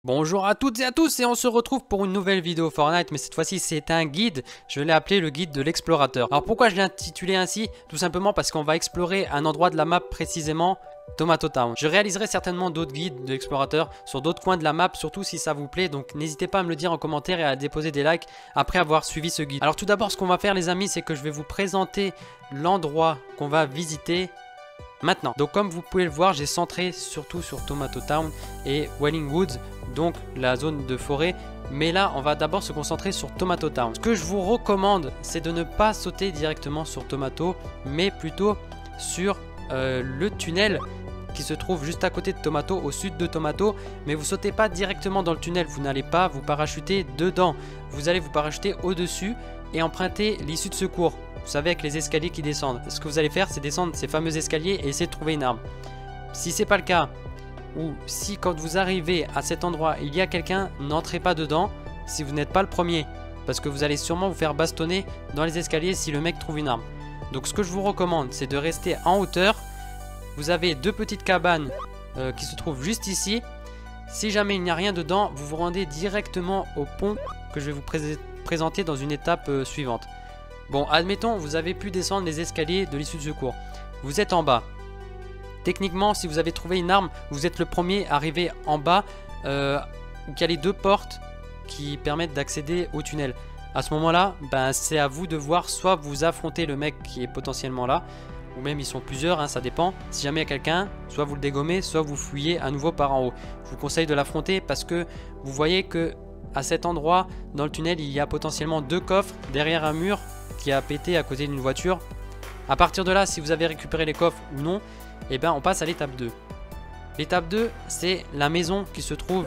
Bonjour à toutes et à tous et on se retrouve pour une nouvelle vidéo Fortnite, mais cette fois-ci c'est un guide, je l'ai appelé le guide de l'explorateur. Alors pourquoi je l'ai intitulé ainsi? Tout simplement parce qu'on va explorer un endroit de la map, précisément Tomato Town. Je réaliserai certainement d'autres guides de l'explorateur sur d'autres coins de la map, surtout si ça vous plaît, donc n'hésitez pas à me le dire en commentaire et à déposer des likes après avoir suivi ce guide. Alors tout d'abord, ce qu'on va faire les amis, c'est que je vais vous présenter l'endroit qu'on va visiter maintenant. Donc comme vous pouvez le voir, j'ai centré surtout sur Tomato Town et Wailing Woods, donc la zone de forêt. Mais là, on va d'abord se concentrer sur Tomato Town. Ce que je vous recommande, c'est de ne pas sauter directement sur Tomato, mais plutôt sur le tunnel qui se trouve juste à côté de Tomato, au sud de Tomato. Mais vous sautez pas directement dans le tunnel, vous n'allez pas vous parachuter dedans. Vous allez vous parachuter au-dessus et emprunter l'issue de secours. Vous savez, avec les escaliers qui descendent. Ce que vous allez faire, c'est descendre ces fameux escaliers et essayer de trouver une arme. Si c'est pas le cas, ou si quand vous arrivez à cet endroit, il y a quelqu'un, n'entrez pas dedans si vous n'êtes pas le premier. Parce que vous allez sûrement vous faire bastonner dans les escaliers si le mec trouve une arme. Donc ce que je vous recommande, c'est de rester en hauteur. Vous avez deux petites cabanes qui se trouvent juste ici. Si jamais il n'y a rien dedans, vous vous rendez directement au pont que je vais vous présenter dans une étape suivante. Bon, admettons, vous avez pu descendre les escaliers de l'issue de secours. Vous êtes en bas. Techniquement, si vous avez trouvé une arme, vous êtes le premier arrivé en bas. Il y a les deux portes qui permettent d'accéder au tunnel. À ce moment-là, c'est à vous de voir, soit vous affrontez le mec qui est potentiellement là, ou même ils sont plusieurs, hein, ça dépend. Si jamais il y a quelqu'un, soit vous le dégommez, soit vous fuyez à nouveau par en haut. Je vous conseille de l'affronter parce que vous voyez que à cet endroit, dans le tunnel, il y a potentiellement deux coffres derrière un mur qui a pété à côté d'une voiture. À partir de là, si vous avez récupéré les coffres ou non, on passe à l'étape 2. L'étape 2, c'est la maison qui se trouve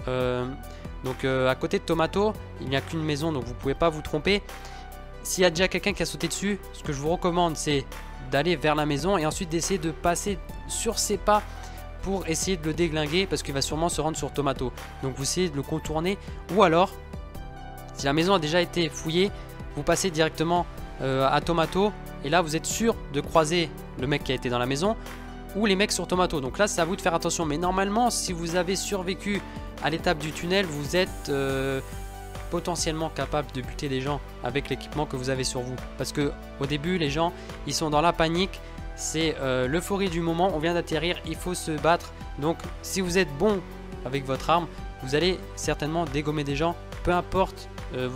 à côté de Tomato. Il n'y a qu'une maison, donc vous ne pouvez pas vous tromper. S'il y a déjà quelqu'un qui a sauté dessus, ce que je vous recommande, c'est d'aller vers la maison et ensuite d'essayer de passer sur ses pas pour essayer de le déglinguer parce qu'il va sûrement se rendre sur Tomato. Donc vous essayez de le contourner, ou alors, si la maison a déjà été fouillée, vous passez directement à Tomato et là vous êtes sûr de croiser le mec qui a été dans la maison ou les mecs sur Tomato. Donc là c'est à vous de faire attention, mais normalement si vous avez survécu à l'étape du tunnel, vous êtes potentiellement capable de buter des gens avec l'équipement que vous avez sur vous, parce que au début les gens ils sont dans la panique, c'est l'euphorie du moment, on vient d'atterrir, il faut se battre. Donc si vous êtes bon avec votre arme, vous allez certainement dégommer des gens, peu importe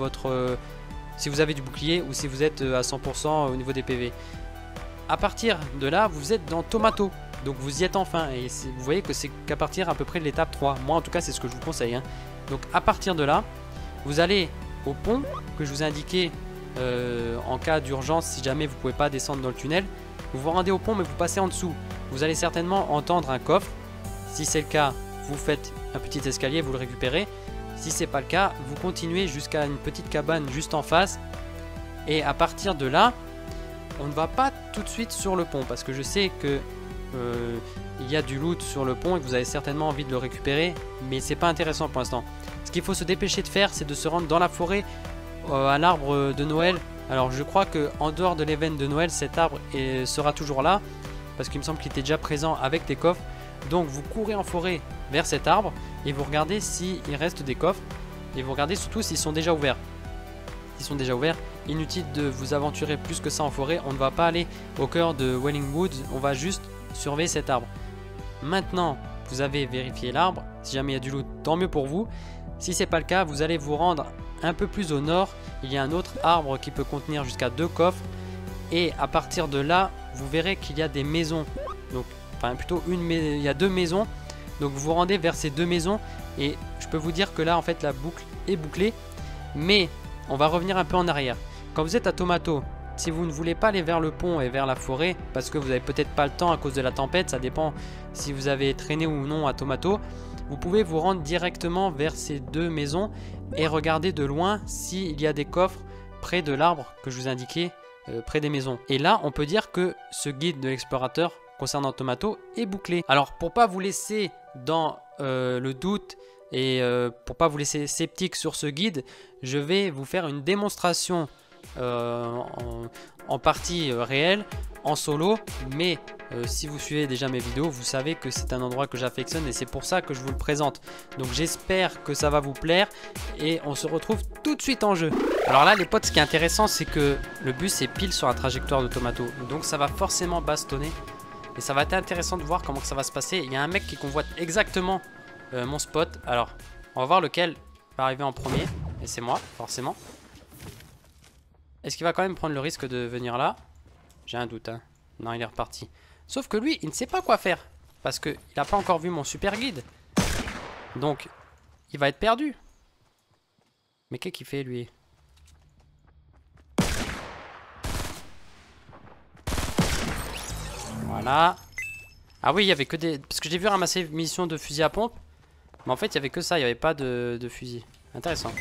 si vous avez du bouclier ou si vous êtes à 100% au niveau des PV. À partir de là, vous êtes dans Tomato. Donc vous y êtes enfin. Et vous voyez que c'est qu'à partir à peu près de l'étape 3. Moi en tout cas c'est ce que je vous conseille. Donc à partir de là, vous allez au pont que je vous ai indiqué en cas d'urgence si jamais vous ne pouvez pas descendre dans le tunnel. Vous vous rendez au pont mais vous passez en dessous. Vous allez certainement entendre un coffre. Si c'est le cas, vous faites un petit escalier, vous le récupérez. Si c'est pas le cas, vous continuez jusqu'à une petite cabane juste en face. Et à partir de là, on ne va pas tout de suite sur le pont parce que je sais que il y a du loot sur le pont et que vous avez certainement envie de le récupérer, mais c'est pas intéressant pour l'instant. Ce qu'il faut se dépêcher de faire, c'est de se rendre dans la forêt à l'arbre de Noël. Alors je crois que en dehors de l'événement de Noël, cet arbre sera toujours là parce qu'il me semble qu'il était déjà présent avec des coffres. Donc vous courez en forêt vers cet arbre et vous regardez s'il reste des coffres et vous regardez surtout s'ils sont déjà ouverts. S'ils sont déjà ouverts, inutile de vous aventurer plus que ça en forêt. On ne va pas aller au cœur de Wailing Woods, on va juste surveiller cet arbre. Maintenant, vous avez vérifié l'arbre. Si jamais il y a du loot, tant mieux pour vous. Si c'est pas le cas, vous allez vous rendre un peu plus au nord. Il y a un autre arbre qui peut contenir jusqu'à 2 coffres. Et à partir de là, vous verrez qu'il y a des maisons. Donc, plutôt il y a 2 maisons. Donc vous vous rendez vers ces 2 maisons. Et je peux vous dire que là, en fait, la boucle est bouclée. Mais on va revenir un peu en arrière. Quand vous êtes à Tomato, si vous ne voulez pas aller vers le pont et vers la forêt, parce que vous n'avez peut-être pas le temps à cause de la tempête, ça dépend si vous avez traîné ou non à Tomato, vous pouvez vous rendre directement vers ces 2 maisons et regarder de loin s'il y a des coffres près de l'arbre que je vous indiquais, près des maisons. Et là, on peut dire que ce guide de l'explorateur concernant Tomato est bouclé. Alors, pour pas vous laisser dans le doute et pour pas vous laisser sceptique sur ce guide, je vais vous faire une démonstration en partie réelle, en solo, mais si vous suivez déjà mes vidéos, vous savez que c'est un endroit que j'affectionne et c'est pour ça que je vous le présente. Donc j'espère que ça va vous plaire et on se retrouve tout de suite en jeu. Alors là les potes, ce qui est intéressant c'est que le bus est pile sur la trajectoire de Tomato, donc ça va forcément bastonner et ça va être intéressant de voir comment ça va se passer. Il y a un mec qui convoite exactement mon spot, alors on va voir lequel va arriver en premier et c'est moi forcément. Est-ce qu'il va quand même prendre le risque de venir là? J'ai un doute, hein. Non, il est reparti. Sauf que lui, il ne sait pas quoi faire. Parce qu'il n'a pas encore vu mon super guide. Donc, il va être perdu. Mais qu'est-ce qu'il fait, lui? Voilà. Ah oui, il y avait que des... Parce que j'ai vu ramasser une munitions de fusil à pompe. Mais en fait, il y avait que ça. Il n'y avait pas de fusil. Intéressant.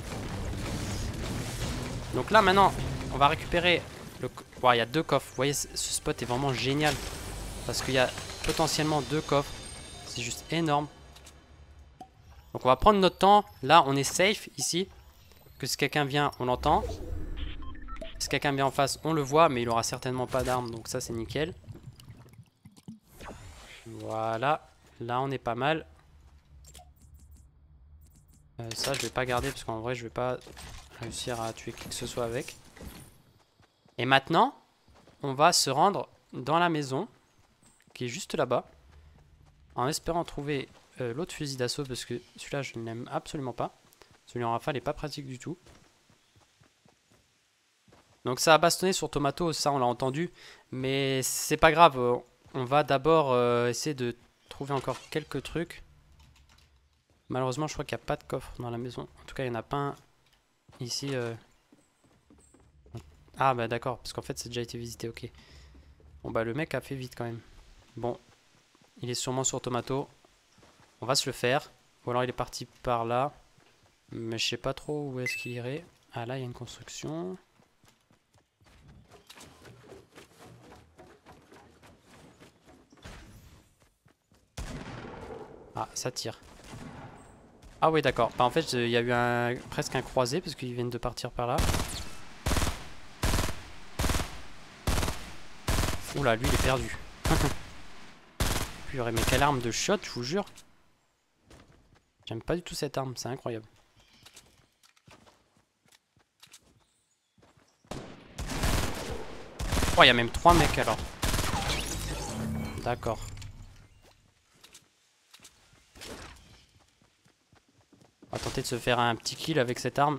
Donc là, maintenant, on va récupérer... Wow, il y a 2 coffres. Vous voyez, ce spot est vraiment génial. Parce qu'il y a potentiellement 2 coffres. C'est juste énorme. Donc on va prendre notre temps. Là, on est safe ici. Que si quelqu'un vient, on l'entend. Si quelqu'un vient en face, on le voit. Mais il aura certainement pas d'arme. Donc ça, c'est nickel. Voilà. Là, on est pas mal. Ça, je vais pas garder. Parce qu'en vrai, je vais pas réussir à tuer qui que ce soit avec. Et maintenant, on va se rendre dans la maison, qui est juste là-bas, en espérant trouver l'autre fusil d'assaut, parce que celui-là, je ne l'aime absolument pas. Celui en rafale n'est pas pratique du tout. Donc ça a bastonné sur Tomato, ça on l'a entendu, mais c'est pas grave. On va d'abord essayer de trouver encore quelques trucs. Malheureusement, je crois qu'il n'y a pas de coffre dans la maison. En tout cas, il n'y en a pas un ici. Ah bah d'accord, parce qu'en fait c'est déjà été visité, ok. Bon bah le mec a fait vite quand même. Bon, il est sûrement sur Tomato. On va se le faire. Ou alors il est parti par là. Mais je sais pas trop où est-ce qu'il irait. Ah là il y a une construction. Ah ça tire. Ah oui d'accord, bah en fait il y a eu presque un croisé parce qu'ils viennent de partir par là. Oula, lui il est perdu. Purée, mais quelle arme de shot, je vous jure. J'aime pas du tout cette arme, c'est incroyable. Oh, il y a même 3 mecs alors. D'accord. On va tenter de se faire un petit kill avec cette arme.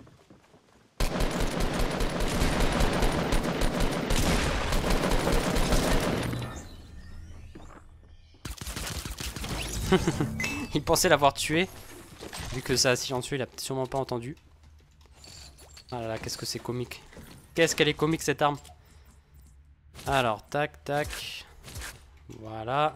Il pensait l'avoir tué. Vu que ça a silencieux, il a sûrement pas entendu. Ah là là, qu'est-ce que c'est comique. Qu'est-ce qu'elle est comique cette arme. Alors, tac, tac. Voilà.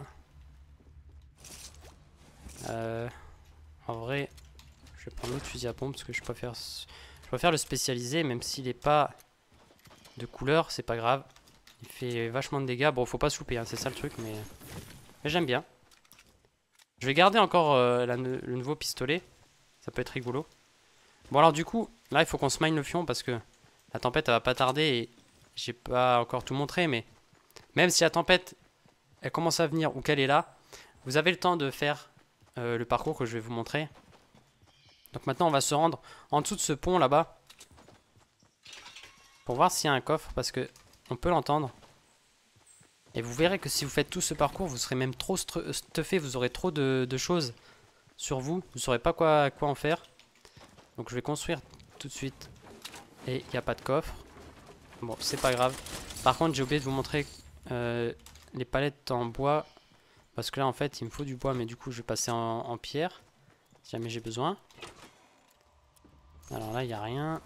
En vrai, je vais prendre l'autre fusil à pompe parce que je préfère le spécialiser, même s'il n'est pas de couleur, c'est pas grave. Il fait vachement de dégâts. Bon, faut pas se louper, hein, c'est ça le truc, mais j'aime bien. Je vais garder encore le nouveau pistolet. Ça peut être rigolo. Bon alors du coup, là il faut qu'on se mine le fion parce que la tempête elle va pas tarder et j'ai pas encore tout montré, mais même si la tempête elle commence à venir ou qu'elle est là, vous avez le temps de faire le parcours que je vais vous montrer. Donc maintenant on va se rendre en dessous de ce pont là-bas pour voir s'il y a un coffre parce que on peut l'entendre. Et vous verrez que si vous faites tout ce parcours, vous serez même trop stuffé, vous aurez trop de choses sur vous. Vous ne saurez pas quoi en faire. Donc je vais construire tout de suite. Et il n'y a pas de coffre. Bon, c'est pas grave. Par contre, j'ai oublié de vous montrer les palettes en bois. Parce que là, en fait, il me faut du bois. Mais du coup, je vais passer en pierre. Si jamais j'ai besoin. Alors là, il n'y a rien.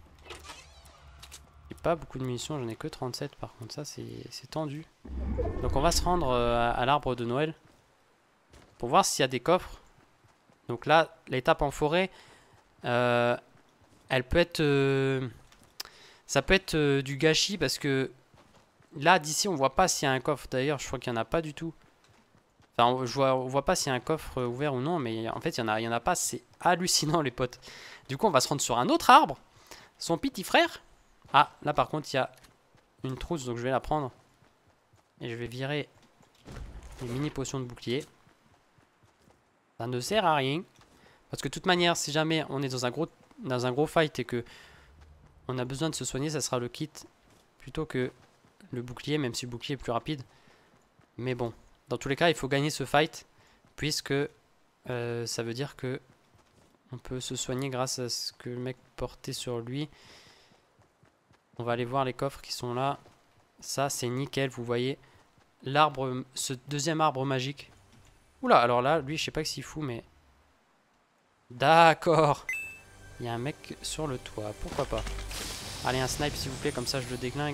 Pas beaucoup de munitions, j'en ai que 37 par contre, ça c'est tendu. Donc on va se rendre à l'arbre de Noël pour voir s'il y a des coffres. Donc là, l'étape en forêt, elle peut être... ça peut être du gâchis parce que là, d'ici, on voit pas s'il y a un coffre. D'ailleurs, je crois qu'il n'y en a pas du tout. Enfin, on voit pas s'il y a un coffre ouvert ou non, mais en fait, il y en a pas. C'est hallucinant, les potes. Du coup, on va se rendre sur un autre arbre. Son petit frère. Ah, là par contre, il y a une trousse, donc je vais la prendre. Et je vais virer les mini potions de bouclier. Ça ne sert à rien. Parce que de toute manière, si jamais on est dans un gros fight et que on a besoin de se soigner, ça sera le kit plutôt que le bouclier, même si le bouclier est plus rapide. Mais bon, dans tous les cas, il faut gagner ce fight, puisque ça veut dire que on peut se soigner grâce à ce que le mec portait sur lui. On va aller voir les coffres qui sont là. Ça, c'est nickel, vous voyez. L'arbre, ce deuxième arbre magique. Oula, alors là, lui, je sais pas que s'il fout, mais... D'accord. Il y a un mec sur le toit, pourquoi pas. Allez, un snipe, s'il vous plaît, comme ça, je le déglingue.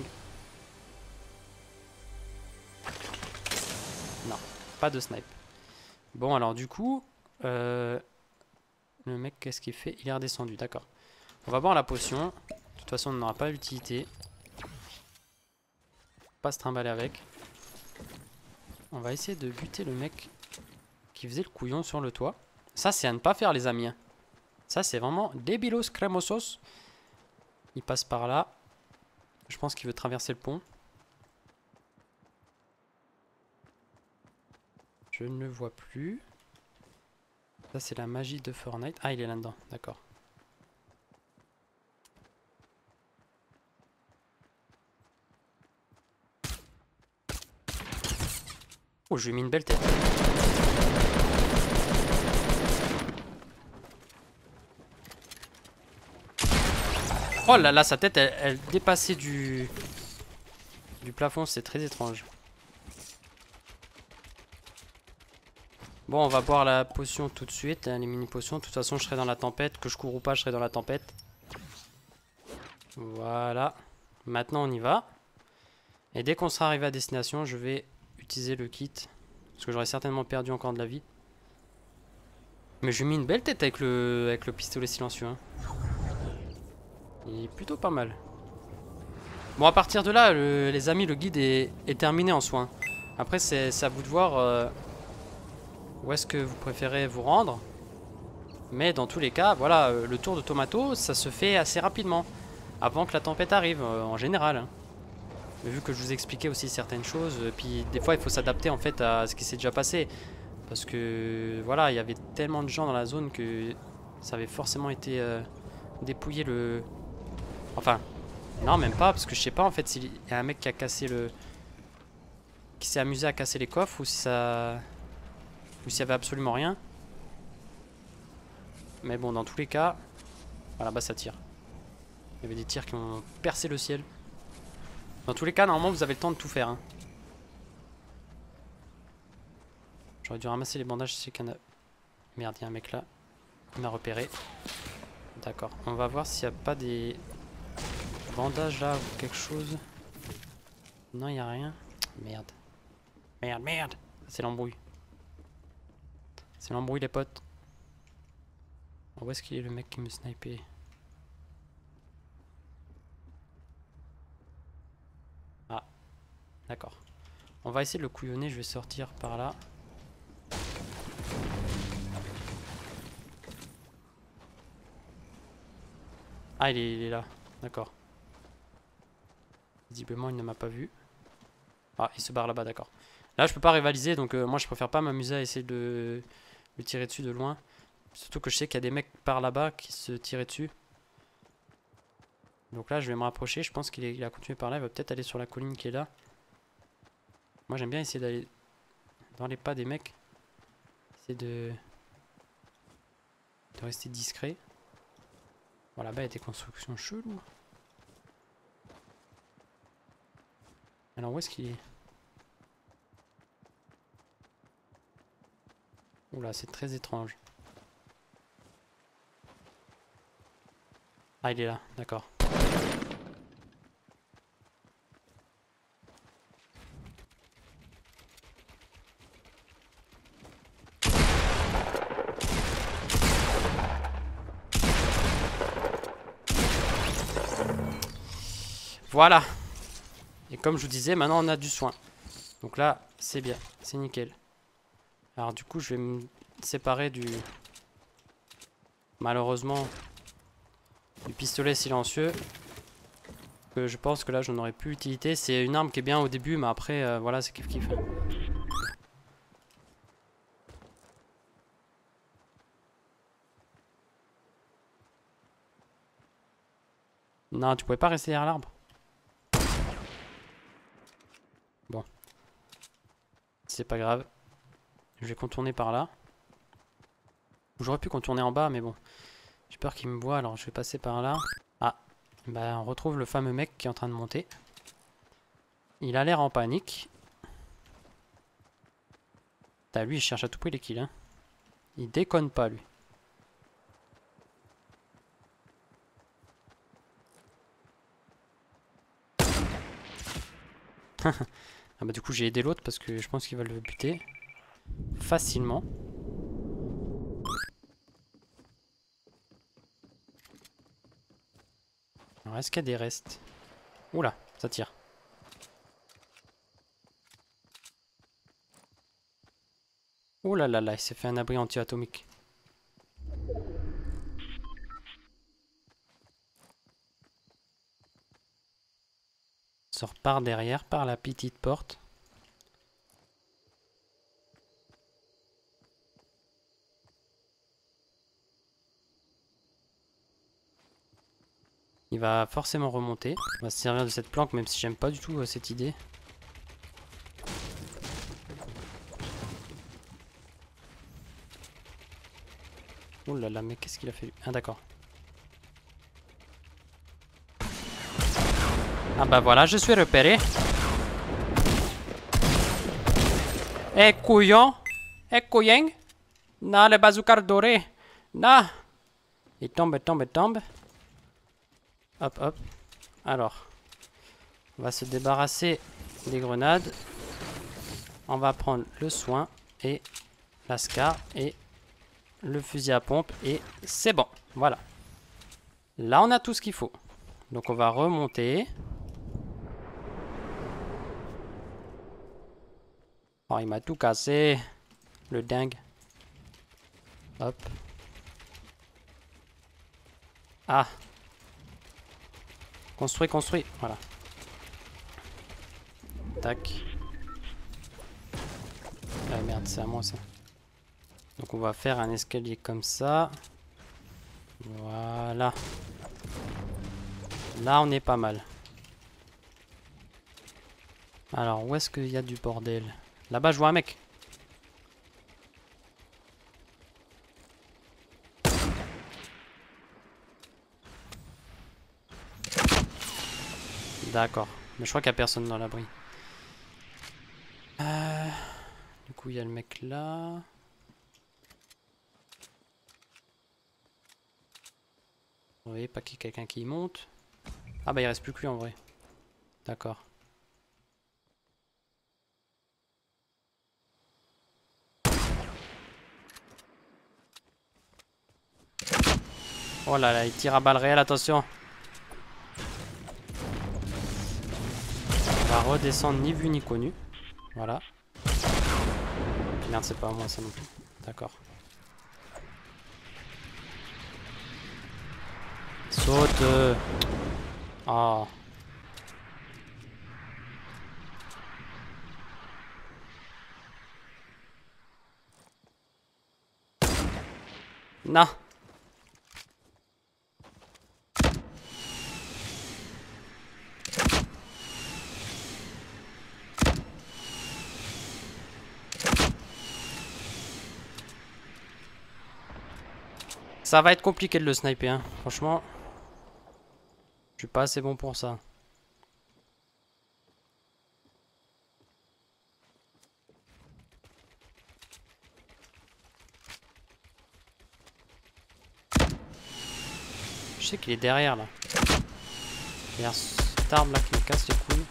Non, pas de snipe. Bon, alors, du coup... le mec, qu'est-ce qu'il fait? Il est redescendu, d'accord. On va boire la potion. De toute façon, on n'aura pas l'utilité. Pas se trimballer avec. On va essayer de buter le mec qui faisait le couillon sur le toit. Ça, c'est à ne pas faire, les amis. Ça, c'est vraiment débilos cremosos. Il passe par là. Je pense qu'il veut traverser le pont. Je ne le vois plus. Ça, c'est la magie de Fortnite. Ah, il est là-dedans. D'accord. Oh, je lui ai mis une belle tête. Oh là là, sa tête, elle dépassait du plafond. C'est très étrange. Bon, on va boire la potion tout de suite, hein, les mini potions. De toute façon, je serai dans la tempête. Que je cours ou pas, je serai dans la tempête. Voilà. Maintenant, on y va. Et dès qu'on sera arrivé à destination, je vais utiliser le kit. Parce que j'aurais certainement perdu encore de la vie. Mais j'ai mis une belle tête avec le pistolet silencieux. Hein. Il est plutôt pas mal. Bon, à partir de là, les amis, le guide est terminé en soi. Après, c'est à vous de voir où est-ce que vous préférez vous rendre. Mais dans tous les cas, voilà, le tour de Tomato, ça se fait assez rapidement. Avant que la tempête arrive, en général. Hein. Vu que je vous expliquais aussi certaines choses, puis des fois il faut s'adapter en fait à ce qui s'est déjà passé. Parce que voilà, il y avait tellement de gens dans la zone que ça avait forcément été dépouillé le... Enfin, non même pas, parce que je sais pas en fait s'il y a un mec qui a cassé le... qui s'est amusé à casser les coffres ou si ça... ou s'il y avait absolument rien. Mais bon, dans tous les cas, voilà, bah ça tire. Il y avait des tirs qui ont percé le ciel. Dans tous les cas, normalement, vous avez le temps de tout faire. Hein. J'aurais dû ramasser les bandages, je sais qu'il y en a... Merde, il y a un mec là. Il m'a repéré. D'accord. On va voir s'il n'y a pas des bandages là ou quelque chose. Non, il n'y a rien. Merde. Merde, merde. C'est l'embrouille. C'est l'embrouille, les potes. Où est-ce qu'il est le mec qui me snipait? Ah. D'accord. On va essayer de le couillonner. Je vais sortir par là. Ah, il est là. D'accord. Visiblement, il ne m'a pas vu. Ah, il se barre là-bas, d'accord. Là, je peux pas rivaliser, donc moi, je préfère pas m'amuser à essayer de lui tirer dessus de loin. Surtout que je sais qu'il y a des mecs par là-bas qui se tiraient dessus. Donc là, je vais me rapprocher. Je pense qu'il a continué par là. Il va peut-être aller sur la colline qui est là. Moi, j'aime bien essayer d'aller dans les pas des mecs. Essayer de rester discret. Voilà, là-bas, il y a des constructions cheloues. Alors, où est-ce qu'il est? Oula, c'est très étrange. Ah, il est là, d'accord. Voilà. Et comme je vous disais, maintenant on a du soin. Donc là, c'est bien, c'est nickel. Alors du coup, je vais me séparer du... Malheureusement, du pistolet silencieux. Je pense que là j'en aurais plus utilité. C'est une arme qui est bien au début, mais après voilà, c'est kiff kiff. Non, tu pouvais pas rester derrière l'arbre. Bon. C'est pas grave. Je vais contourner par là. J'aurais pu contourner en bas, mais bon. J'ai peur qu'il me voie, alors je vais passer par là. Ah, bah on retrouve le fameux mec qui est en train de monter. Il a l'air en panique. Putain, lui il cherche à tout prix les kills, hein. Il déconne pas, lui. Ah bah du coup j'ai aidé l'autre parce que je pense qu'il va le buter facilement. Alors est-ce qu'il y a des restes? Oula, ça tire. Oh là là là, il s'est fait un abri anti-atomique. Sort par derrière, par la petite porte. Il va forcément remonter. On va se servir de cette planque, même si j'aime pas du tout cette idée. Oh là là, mais qu'est-ce qu'il a fait? Ah d'accord. Ah bah voilà, je suis repéré. Eh couillon! Eh couillon! Non, le bazooka doré! Non! Il tombe, tombe, tombe. Hop, hop. Alors, on va se débarrasser des grenades. On va prendre le soin et la scar et le fusil à pompe et c'est bon. Voilà. Là, on a tout ce qu'il faut. Donc, on va remonter. Oh, il m'a tout cassé. Le dingue. Hop. Ah. Construis, construis. Voilà. Tac. Ah merde, c'est à moi ça. Donc on va faire un escalier comme ça. Voilà. Là on est pas mal. Alors où est-ce qu'il y a du bordel? Là-bas je vois un mec. D'accord. Mais je crois qu'il n'y a personne dans l'abri. Du coup il y a le mec là. Vous voyez pas qu'il y a quelqu'un qui monte. Ah bah il reste plus que lui en vrai. D'accord. Oh là là, il tire à balles réelles, attention. On va redescendre ni vu ni connu. Voilà. Merde, c'est pas à moi ça non plus. D'accord. Saute. Oh. Non. Ça va être compliqué de le sniper, hein. Franchement. Je suis pas assez bon pour ça. Je sais qu'il est derrière là. Derrière cet arbre là qui me casse les couilles.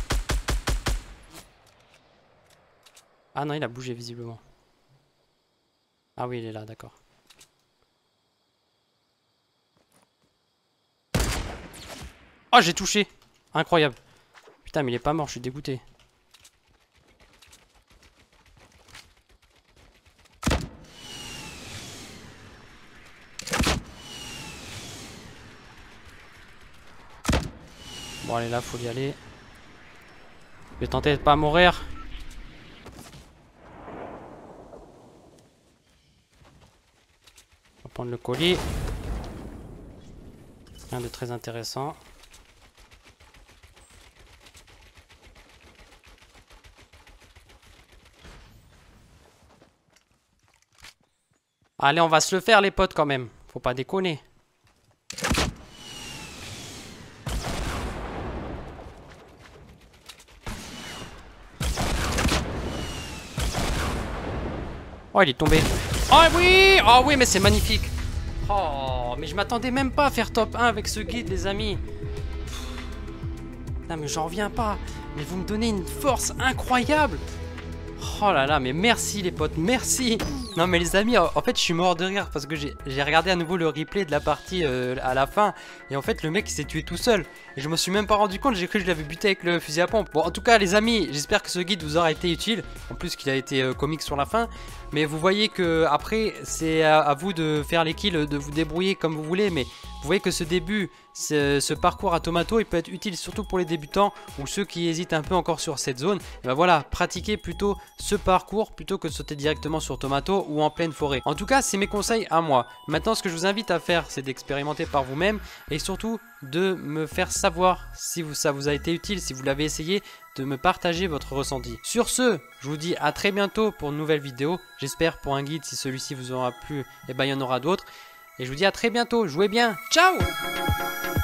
Ah non, il a bougé visiblement. Ah oui, il est là, d'accord. Oh, j'ai touché. Incroyable. Putain, mais il est pas mort, je suis dégoûté. Bon allez là, faut y aller. Je vais tenter de pas mourir. On va prendre le colis. Rien de très intéressant. Allez, on va se le faire les potes quand même. Faut pas déconner. Oh, il est tombé. Oh oui! Oh oui, mais c'est magnifique. Oh, mais je m'attendais même pas à faire top 1 avec ce guide, les amis. Non, mais j'en reviens pas. Mais vous me donnez une force incroyable. Oh là là, mais merci les potes, merci. Non mais les amis, en fait je suis mort de rire parce que j'ai regardé à nouveau le replay de la partie à la fin. Et en fait le mec il s'est tué tout seul. Et je me suis même pas rendu compte, j'ai cru que je l'avais buté avec le fusil à pompe. Bon en tout cas les amis, j'espère que ce guide vous aura été utile. En plus qu'il a été comique sur la fin. Mais vous voyez que après c'est à vous de faire les kills, de vous débrouiller comme vous voulez. Mais vous voyez que ce début, ce parcours à Tomato, il peut être utile surtout pour les débutants ou ceux qui hésitent un peu encore sur cette zone. Et ben voilà, pratiquez plutôt ce parcours plutôt que de sauter directement sur Tomato ou en pleine forêt. En tout cas, c'est mes conseils à moi. Maintenant, ce que je vous invite à faire, c'est d'expérimenter par vous-même et surtout de me faire savoir si ça vous a été utile, si vous l'avez essayé, de me partager votre ressenti. Sur ce, je vous dis à très bientôt pour une nouvelle vidéo. J'espère pour un guide, si celui-ci vous aura plu, et ben il y en aura d'autres. Et je vous dis à très bientôt, jouez bien, ciao!